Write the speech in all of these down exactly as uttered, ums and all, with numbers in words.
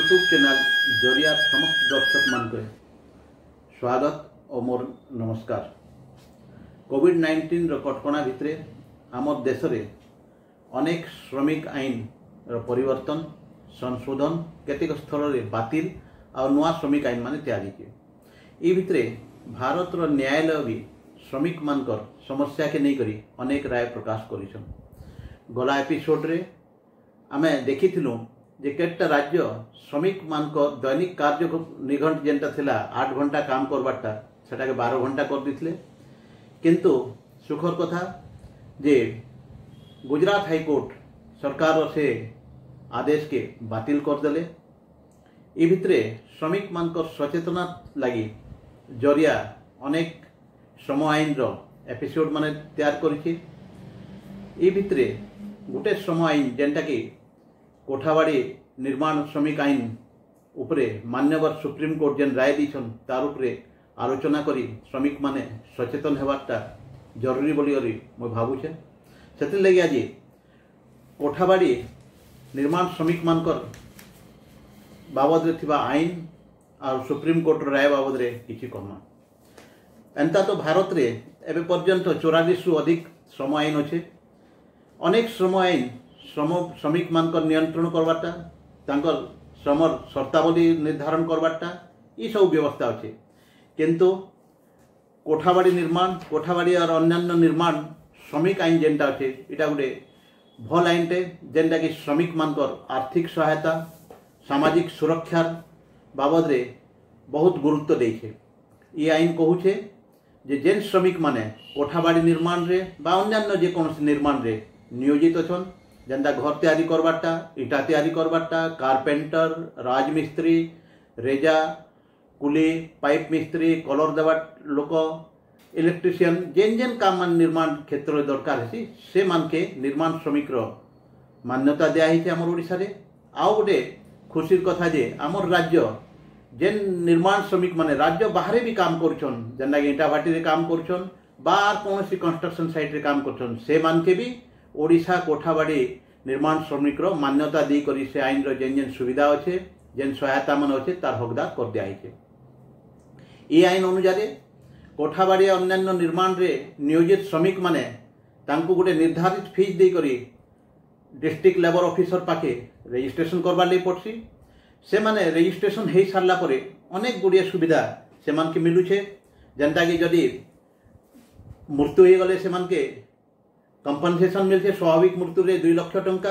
YouTube channel जरिया समस्त दर्शक मान स्वागत और मोर नमस्कार। कोविड नाइंटीन कटकणा भितर आम देश में अनेक श्रमिक आईन परिवर्तन संशोधन केतेक स्थल में बातिल और नुआ श्रमिक आईन मान या भितर भारत न्यायालय भी श्रमिक मानकर समस्या के नहीं करी अनेक राय प्रकाश कर गला एपिसोड रे आमे देखिथिलु जे केटा राज्य श्रमिक मान दैनिक कार्य निघंट जेनटा थिला आठ घंटा काम करवाटा सेटा के बारह घंटा कर दिथिले। किंतु सुखर कथा जे गुजरात हाईकोर्ट सरकार से आदेश के बातिल कर देले। ए भितरे श्रमिक मान सचेतना लगी जरिया अनेक श्रम आईन रो एपिसोड माने तैयार करिछि। ए भितरे गोटे श्रम आईन जेनटा कि कोठाबाड़ी निर्माण श्रमिक आईन उपरे मान्यवर सुप्रीम कोर्ट जेन राय दीछन तार उपरे आलोचना करी श्रमिक माने सचेतन हेबाटा जरूरी बोली मैं भावुचे। से लगे आज कोठाबाड़ी निर्माण श्रमिक मानकर बाबद रे थिबा आईन और सुप्रीम कोर्ट राय बाबद रे किछि कहमा। एंता तो भारत रे एबे पर्यंत चौरालीस रु अधिक श्रम आईन अच्छे। अनेक श्रम आईन श्रम श्रमिक मान नियंत्रण करवाटा तांकर श्रम शर्तावली निर्धारण करवाटा ये सब व्यवस्था अच्छे। किंतु कोठाबाड़ी निर्माण कोठाबाड़ी और अन्यान्य निर्माण श्रमिक आईन जेनटा अच्छे इटा गोटे भल आईनटे जेनटा कि श्रमिक मानकर आर्थिक सहायता सामाजिक सुरक्षार बाबद रे बहुत गुरुत्व देछे। ये आईन कहूचे जे जेन श्रमिक माने कोठाबाड़ी निर्माण रे बा अन्यान्य जेकोसी निर्माण रे नियोजित अछन जेनता घर तैयारी करवाटा इटा तैयारी करवाटा कारपेंटर राजमिस्त्री रेजा कुली पाइप मिस्त्री कलर देवा लोक इलेक्ट्रिशियन जेन जेन काम मान निर्माण क्षेत्र में दरकार है से मान के निर्माण श्रमिक मान्यता दिया आमर ओडिशा रे। आउ गोटे खुशीर कथा जे आमर राज्य जेन निर्माण श्रमिक माने राज्य बाहर भी काम करछन जेनता कि इटा भाटी रे काम करछन बा कौन सी कंस्ट्रक्शन साइट रे काम करछन से मान के भी ओडिशा कोठाबाड़ी निर्माण श्रमिक मान्यता दी करी से आईन रो जेन जेन सुविधा अच्छे जेन सहायता मन अच्छे तार हकदार कर दिया है। ये आईन अनुसार कोठाबाड़ी अन्यान्य निर्माण रे नियोजित श्रमिक माने तांको गोटे निर्धारित फीस दे करी डिस्ट्रिक्ट लेबर ऑफिसर पाखे रजिस्ट्रेशन करवार लई पड़सी। से माने रजिस्ट्रेशन हो सारा पर अनेक गुड़िया सुविधा से मान के मिलुछे जेनता कि जदि मृत्यु हो गले से मान के कंपनसेशन मिलছে स्वाभाविक मृत्यु रे दुई लक्ष टंका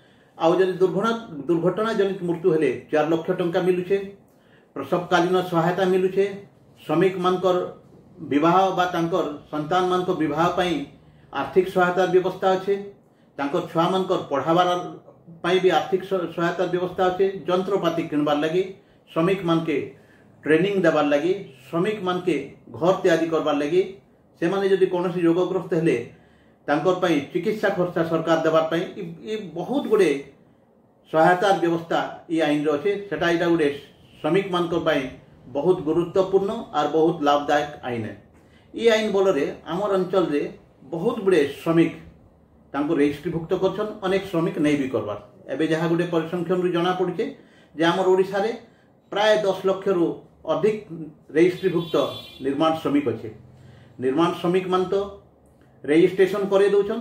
आउ जदि दुर्घटना दुर्घटना जनित मृत्यु हेले चार लक्ष टंका मिलुछे। प्रसवकालीन सहायता मिलुछे। श्रमिक मानकर विवाह बा तांकर संतान मानकर विवाह पई आर्थिक सहायता व्यवस्था अच्छे। तांकर छुआ मानकर पढ़ाबार पई भी आर्थिक सहायता व्यवस्था अच्छे। जंत्रपाति किणबार लगी श्रमिक मान के ट्रेनिंग देवार लगी श्रमिक मान के घर तैयारी करबार लगी से माने जदि कोनोसी रोगग्रस्त हेले तांकर पई चिकित्सा खर्चा सरकार देवार पई ये बहुत गुड़े सहायता व्यवस्था ये आईन अच्छे। सेटा इटा गोटे श्रमिक मानकर पई बहुत गुरुत्वपूर्ण और बहुत लाभदायक आईन है। ये आईन बलरे आमर अंचल रे बहुत गुड़े श्रमिक तांको रजिस्ट्रीभुक्त करछन अनेक श्रमिक नहीं भी करवार। एबे जहाँ गोटे परिसंख्यान रु जना पड़े जे आमर ओडिशा रे प्राय दस लक्ष रु अधिक रजिस्ट्रीभुक्त निर्माण श्रमिक अच्छे। निर्माण श्रमिक मान तो रजिस्ट्रेशन करे दौन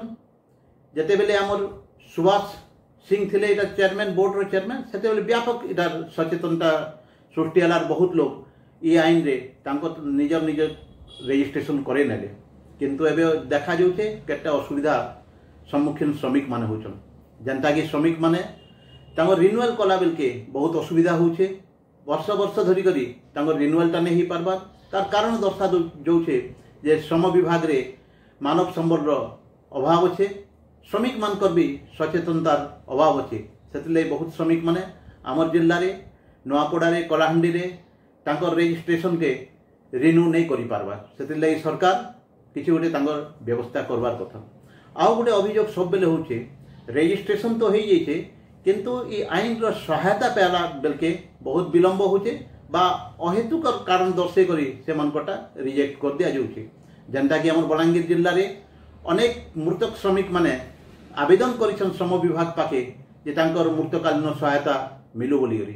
जिते बेले आमर सुभाष सिंह थिले इटा चेयरमैन बोर्ड रो चेयरमैन सेते बेले व्यापक इटा सचेतनता सृष्टि हलार बहुत लोग ये आईन रे तांको निजर निज रजिस्ट्रेशन करे नेले। किंतु एबे देखा जाउछे केटा असुविधा सम्मुखीन श्रमिक माने होछन जनता कि श्रमिक माने तांको रिन्यूअल कला बेल के बहुत असुविधा होछे। वर्ष वर्ष धरी करी तांको रिन्यूअलटा नहीं ही पारबार तार कारण दर्शा जाउछे जे श्रम विभाग रे मानव संबल अभाव अच्छे। श्रमिक मानकर भी सचेतनतार अभाव अच्छे। से बहुत श्रमिक माने आमर जिल्ला रे नुआपड़ा रे कलाहांडी रे तांकर रजिस्ट्रेशन के रिन्यू नहीं करि पारबार से सरकार किसी गोटे तांकर व्यवस्था करवार कथा। आउ गोटे अभियोग सब बेले होचे रजिस्ट्रेशन तो हो जाइए किंतु ये आईन रो सहायता पाला बेलके बहुत विलंब होचे बा अहेतुक कारण दर्शे करी से मानकटा रिजेक्ट कर दिया जाउछे। जेनटा कि आमर बलांगीर जिल्ला रे अनेक मृतक श्रमिक माने आवेदन करिछन श्रम विभाग पाखे जे तांकर मृतकालीन सहायता मिलु बोली करी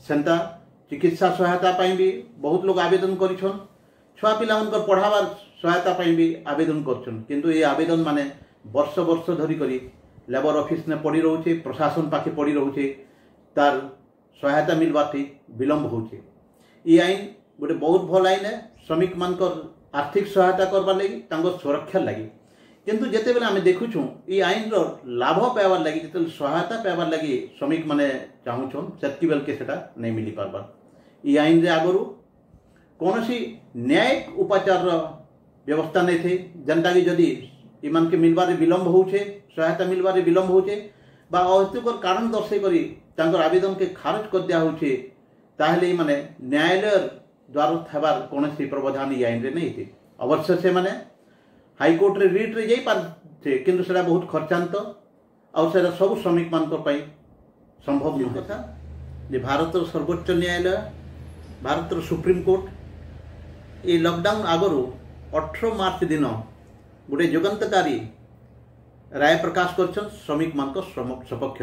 सेंता चिकित्सा सहायता पाई भी बहुत लोग आवेदन करिछन छुआ पिला मनकर पढ़ावार सहायता पाई भी आवेदन करछन किंतु ये आवेदन माने वर्ष वर्ष धरी करी लेबर ऑफिस ने पड़ी रोचे प्रशासन पाखे पड़ी रोचे तार सहायता मिलवा थी विलंब होचे। ये आईन गोटे बहुत भल आईन है श्रमिक मानकर आर्थिक सहायता करवार लगी तांको सुरक्षा लगी किंतु जेते बेले आमे देखुछु ये आईन रो लाभ पाइबार लगी जेते सहायता पाइबार लगी श्रमिक माने चाहुछन सेतकी बेल के सेटा नहीं मिली पारबा। ये आईन रे आगरु कोनोसी न्यायिक उपचार व्यवस्था नहीं थे जनता की जदि इमान के मिलबारे विलंब होछे सहायता मिलबारे विलंब होछे बा अहेतुकर कारण दर्शाई करी तांकर आवेदन के खारिज कर दिया होछे ताहले माने न्यायालय द्वारा थबार कोनोसी प्रावधान ये आईन रे नहीं थे। अवश्य से माने हाईकोर्ट रे रिट रे जाई पारथे किंतु सेटा बहुत खर्चांत और सेटा सब श्रमिक मानकर पाई संभव नहीं कथा जे भारत सर्वोच्च न्यायालय भारत सुप्रीम कोर्ट ये लॉकडाउन आगरु अठारह मार्च दिन गोटे जुगंतकारी राय प्रकाश कर श्रमिक मान सपक्ष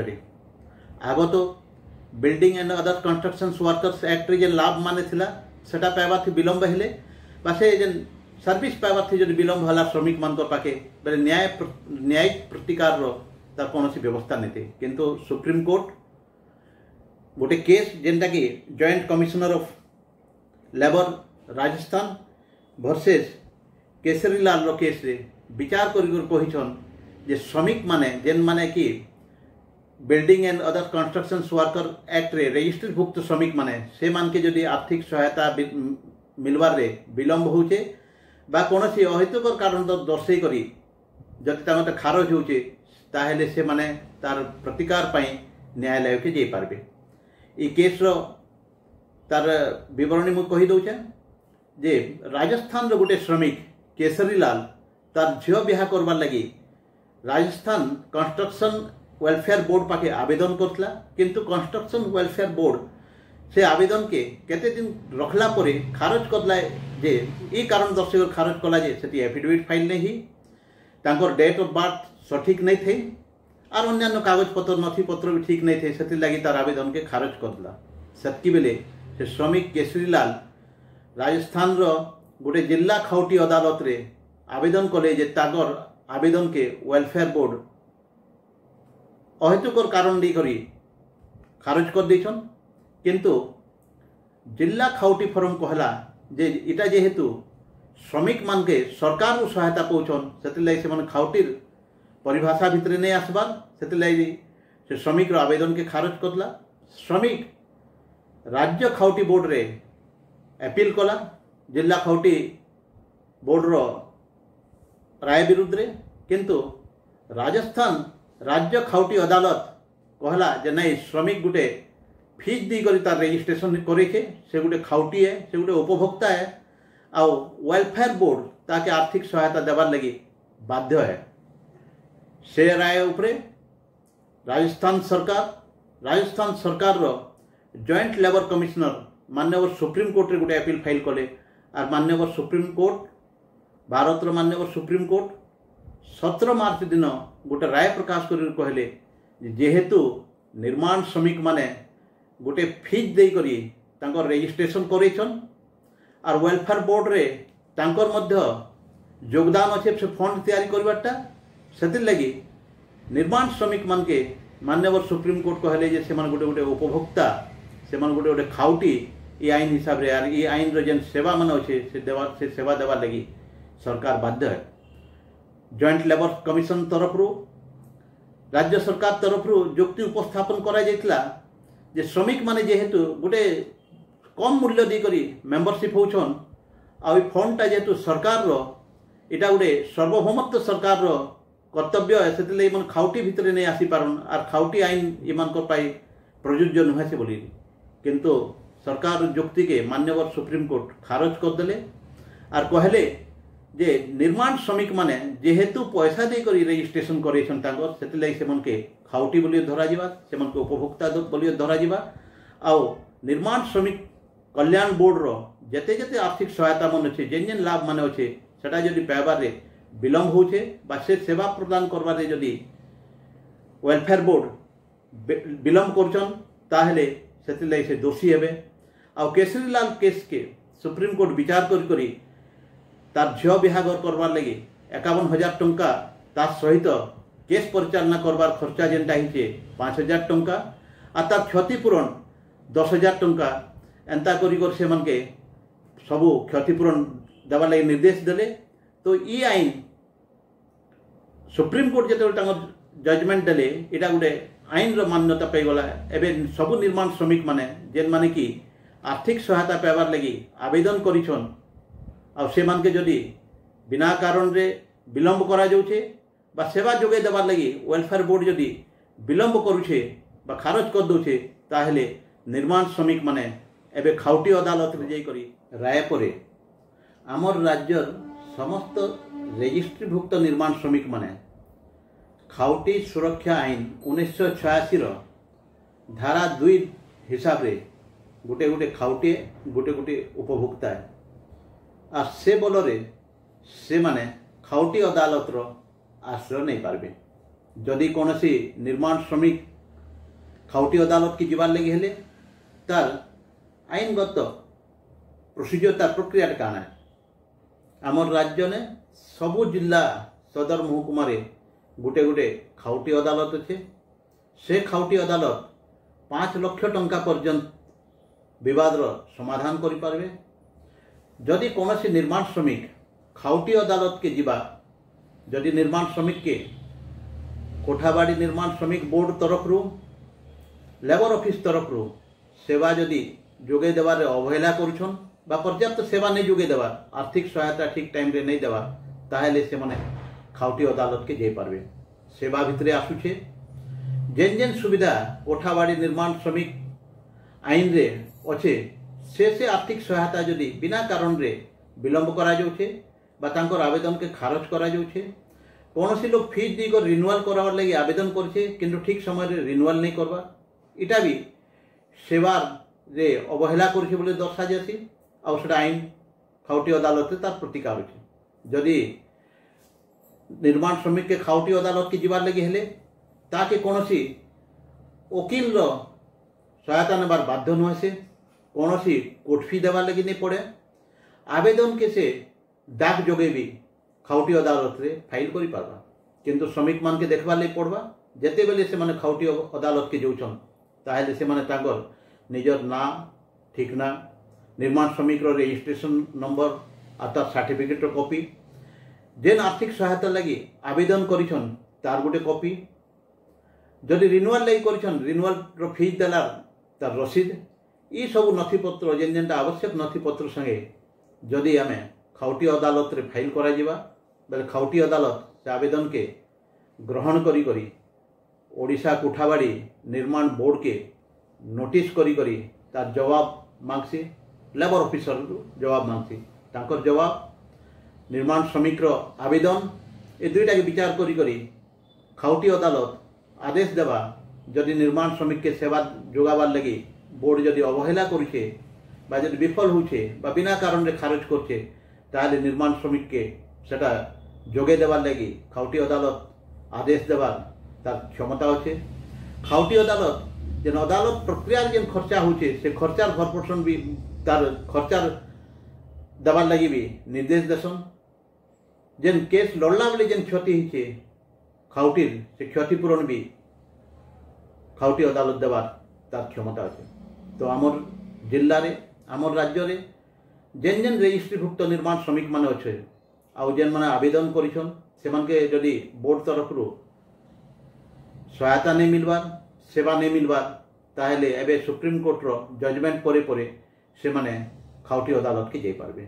आग तो building and other construction workers act रे लाभ माने थिला सेटा पाइबा थी विलंब हेले बा से जेन सर्विस पाइबा थी जदि विलंब होला श्रमिक मान पाखे बेले न्याय न्यायिक प्रतिकार रो तार कोनोसी व्यवस्था नहीं थे किंतु सुप्रीम कोर्ट गोटे केस जेनटा कि joint commissioner of labour Rajasthan versus Kesarilal रो केस रे विचार कर कहिछन जे श्रमिक माने जेन माने कि building and other construction worker act रे रजिस्ट्री भुक्त श्रमिक माने से मान के जदि आर्थिक सहायता मिलवार रे विलंब होचे बा कोनोसी अहेतुकर कारण दर्शाई करी जदि तांते खारज होचे ताहेले से माने तार प्रतिकार पाई न्यायालय के जाई पारबे। ई केस रो तार विवरणी मु कहि दउछे जे राजस्थान रो गोटे श्रमिक केसरीलाल तार झियो बिहा करबार लगी राजस्थान कंस्ट्रक्शन वेलफेयर बोर्ड पाखे आवेदन करथला किंतु कंस्ट्रक्शन वेलफेयर बोर्ड से आवेदन के केते दिन रखला परे खारज करला जे ई कारण दर्शाई खारज कला जे सेती एफिडेविट फाइल नहीं तांकर डेट ऑफ बर्थ सठिक नहीं थे और अन्य कागज पत्र नथी पत्र भी ठीक नहीं थे सेती लगी तार आवेदन के खारज करला। सेतकी बेले से श्रमिक केसरीलाल राजस्थान रो गोटे जिला खाउटी अदालत रे आवेदन कले जे तागर आवेदन के वेलफेयर बोर्ड अहेतुकर कारण दी करी खारज कर देछन किंतु जिला खाउटी फोरम कहला जे इटा जेहेतु श्रमिक मान के सरकार रो सहायता पहुँचन से से खाउटीर परिभाषा भितर नहीं आसबार से से श्रमिक रो आवेदन के खारज करला। श्रमिक राज्य खाउटी बोर्ड रे अपील कला जिला खाउटी बोर्ड रो राय विरुद्ध रे किंतु राजस्थान राज्य खाउटी अदालत कहला जे नहीं श्रमिक गुटे फीस दी करी तार रजिस्ट्रेशन करे से गुटे खाउटी है से गुटे उपभोक्ता है आउ वेलफेयर बोर्ड ताके आर्थिक सहायता देवार लगी बाध्य है। से राय उपरे राजस्थान सरकार राजस्थान सरकार रो जॉइंट लेबर कमिश्नर माननीय सुप्रीम कोर्ट रे गोटे अपील फाइल कले और माननीय सुप्रीम कोर्ट भारत रो माननीय सुप्रीम कोर्ट सत्रह मार्च दिन गोटे राय प्रकाश कर कहले जेहेतु निर्माण श्रमिक माने गोटे फीस दे करी तांकर रजिस्ट्रेशन करेछन और वेलफेयर बोर्ड रे तांकर मध्य योगदान अच्छे से फंड तैयारी करवाटा से लगी निर्माण श्रमिक मान के माननीय सुप्रीम कोर्ट कहले जे से गोटे गोटे उपभोक्ता से गोटे गोटे खाउटी ये आईन हिसाब रे ये आईन रो जेन सेवा मान अच्छे से देवा से सेवा देवा लगी सरकार बाध्य है। जॉइंट लेबर कमिशन तरफ रू राज्य सरकार तरफ रू जुक्ति उपस्थापन करा जायतिला जे श्रमिक माने जेहेतु गोटे कम मूल्य दी करी मेंबरशिप होछन आ ई फंडटा जेहेतु सरकार रो इटा गोटे सर्वभौमत्व सरकार रो कर्तव्य है से मन खाउटी भितर नहीं आसी पारन आर खाउटी आईन इमान को पाई प्रयोज्य नुहे से बोली किंतु सरकार जुक्ति के मान्यवर सुप्रीम कोर्ट खारज कर देले आर कहले जे निर्माण श्रमिक माने जेहेतु पैसा दे करी रजिस्ट्रेशन करेछन तांगर सेति लागि से मन के खाउटी बोली धरा जिबा से मन के उपभोक्ता बोली धरा जिबा आउ निर्माण श्रमिक कल्याण बोर्ड रो जते जते आर्थिक सहायता मन अछि जेन जेन लाभ माने अछि सेटा जदि पाइबार रे विलंब होछे बा से सेवा प्रदान करबार रे जदि वेलफेयर बोर्ड विलंब करछन ताहले से से दोषी हेबे। आ केसरीलाल केस के सुप्रीम कोर्ट विचार करी करी तार झियो बिहाघर करवार लगी एकावन हजार टंका तार सहित केस परिचालना करवार खर्चा जेनटा हिचे पाँच हजार टंका आ तार क्षतिपूरण दस हजार टंका एंता करी कर से मन के सबू क्षतिपूरण देवार लगी निर्देश देले। तो ई आईन सुप्रीम कोर्ट जो जजमेंट देले इटा गोटे आईन रो मान्यता पाईगला। एवं सबू निर्माण श्रमिक माने जेन माने कि आर्थिक सहायता पाइबार लगी आवेदन करिछन आ से मान के जदि बिना कारण रे विलंब करा जाउछे बा सेवा जोगे देवार लगी वेलफेयर बोर्ड जदि विलंब करुछे बा खारज कर दउछे ताहेले निर्माण श्रमिक माने एबे खाउटी अदालत रे जाई करी राय परे आमर राज्यर समस्त रेजिस्ट्रीभुक्त निर्माण श्रमिक माने खाउटी सुरक्षा आईन उन्नीस सौ छयासी धारा दुई हिसाब रे गोटे गोटे खाउटी गोटे गोटे उपभोक्ता है आ से बलरे से माने खाउटी अदालत रो आश्रय नहीं पारबे। जदि कोनोसी निर्माण श्रमिक खाउटी अदालत की जीवार लगी हेले तार आईनगत प्रोसीजर तार प्रक्रिया काना है। आमर राज्य ने सबू जिला सदर महकुमा रे गोटे गोटे खाउटी अदालत अच्छे। से खाउटी अदालत पाँच लक्ष टंका पर्यंत विवाद समाधान करि पारबे। जदि कोनोसी निर्माण श्रमिक खाउटी अदालत के जीवा जदि निर्माण श्रमिक के कोठाबाड़ी निर्माण श्रमिक बोर्ड तरफ रु लेबर ऑफिस तरफ रु सेवा जदि जोगे देवार अवहेला करुछन बा पर्याप्त सेवा नहीं जोगे देवा आर्थिक सहायता ठीक टाइम रे नहीं देवा ताहेले से माने खाउटी अदालत के जाई पारबे। सेवा भितरे आसुछे जेन जेन सुविधा कोठाबाड़ी निर्माण श्रमिक आईन रे अच्छे से से आर्थिक सहायता जदि बिना कारण रे विलंब करा जाउछे बा तांकर आवेदन के खारज करा जाउछे। कोनोसी लोग फीस दी कर रिन्यूअल करावार लगी आवेदन करछे किंतु ठीक समय रे रिन्यूअल नहीं करवा इटा भी सेवार रे अवहेला करछे बोले दर्शा जासी आ सेटा आईन खाउटी अदालत तार प्रतिकार होछे। जदि निर्माण श्रमिक के खाउटी अदालत की जीवार लगी हेले ताके कोनोसी वकील रो सहायता नेबार बाध्य नुहे से कोनोसी कोर्ट फी देवार लगी नहीं पड़े। आवेदन के से डाक जोगे भी खाउटी अदालत रे फाइल करि पारबा किंतु श्रमिक मान के देखबार लगी पड़वा जेते बेले से माने खाउटी अदालत के जाउछन ताहेले से माने तांकर निजर नाम ठिकाना निर्माण श्रमिक रो रजिस्ट्रेशन नंबर आ तार सर्टिफिकेट रो कॉपी जेन आर्थिक सहायता लगी आवेदन करिछन तार गोटे कॉपी जदि रिन्यूअल लगी करिछन रिन्यूअल रो फीस देला तार रसीद ई सब नथिपत्र जेन जेनटा आवश्यक नथिपत्र संगे जदि आमे खाउटी अदालत रे फाइल करा जिबा बेले खाउटी अदालत से आवेदन के ग्रहण करी करी ओडिशा कोठाबाड़ी निर्माण बोर्ड के नोटिस करी करी तार जवाब मांगसी लेबर ऑफिसर जवाब मांगसी तांकर जवाब निर्माण श्रमिक रो आवेदन ए दुईटा के विचार करी करी खाउटी अदालत आदेश देवा जदि निर्माण श्रमिक के सेवा जोगाबार लगी बोर्ड जदि अवहेला करुछे बा जदि विफल होछे बा बिना कारण रे खारज करछे ताहले निर्माण श्रमिक के सेटा जोगे देवार लगी खाउटी अदालत आदेश देवार तार क्षमता अच्छे। खाउटी अदालत जेन अदालत प्रक्रिया जेन खर्चा होछे से खर्चार भरपोषण भी तार खर्चार देवार लगी भी निर्देश देसन। जेन केस लड़ला बेले जेन क्षति होछे खाउटीर से क्षतिपूरण भी खाउटी अदालत देवार तार क्षमता अच्छे। तो आमर जिल्ला रे आमर राज्य रे जेन जेन रेजिस्ट्रीभुक्त निर्माण श्रमिक माने अच्छे आउ जेन माने आवेदन करिछन सेमान के जदि बोर्ड तरफ रु सहायता नहीं मिलबार सेवा नहीं मिलबार ताहेले एबे सुप्रीम कोर्ट रो जजमेंट परे परे से माने खाउटी अदालत के जाई पारबे।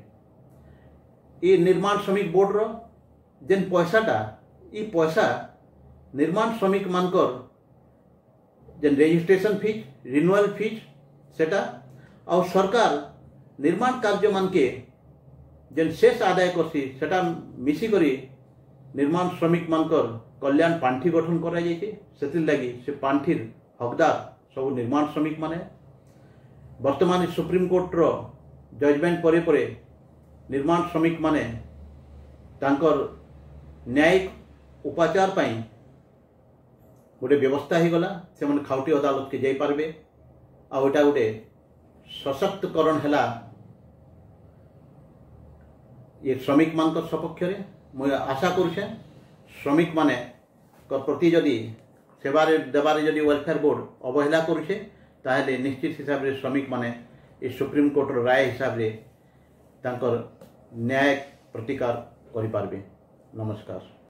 ई निर्माण श्रमिक बोर्ड रो जेन पैसाटा ई पैसा निर्माण श्रमिक मानकर जेन रजिस्ट्रेशन फीस रिन्यूअल फीस सेटा और सरकार निर्माण कार्य मान के जेन शेष आदाय करसी सेटा मिसी करी निर्माण श्रमिक मानकर कल्याण पांठी गठन करा जायछि। सेतिर लागि से पांठीर हकदार सब निर्माण श्रमिक माने। वर्तमान सुप्रीम कोर्ट रो जजमेंट परे परे निर्माण श्रमिक माने तांकर न्यायिक उपचार पाई गोटे व्यवस्था ही गला से माने खाउटी अदालत के जाई पारबे आउटा गोटे सशक्तकरण है ये श्रमिक मान सपक्ष मुझे आशा करुचे श्रमिक माने प्रति जदि सेवारे देवारे जदि वेलफेयर बोर्ड अवहेला करुचे ताहले निश्चित हिसाब से श्रमिक माने ये सुप्रीम कोर्टर राय हिसाब से तांकर न्याय प्रतिकार करि पारबे। नमस्कार।